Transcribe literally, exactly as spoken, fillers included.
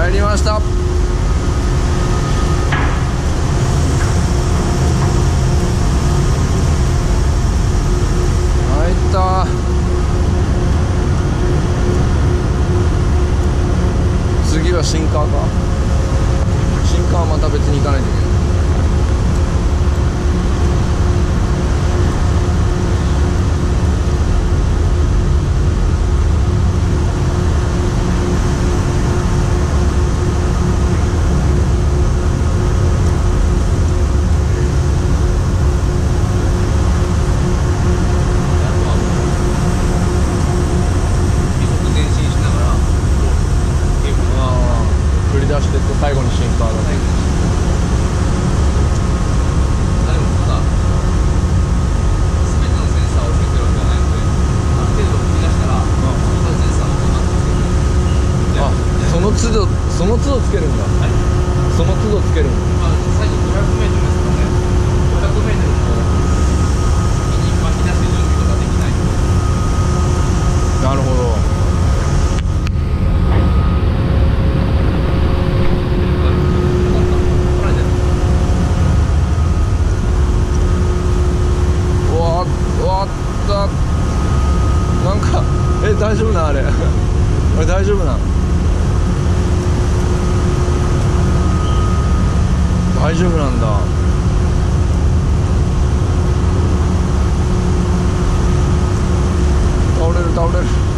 入りました。入った。次は新川か。新川はまた別に行かないといけない。出してって最後にシンカーだ。最後にあでもまだ全てのセンサーをつけてるわけじゃないので、ある程度吹き出したら、うん、そのセンサーをまたつけて、あ、その都度その都度つけるんだ。はい、その都度つけるんだ。まあ最初ごひゃくメートルですからね。ごひゃくメートルも先に巻き出して準備とかできないので。なるほど。なんかえ大丈夫なあれあれ大丈夫な大丈夫なんだ。倒れる倒れる。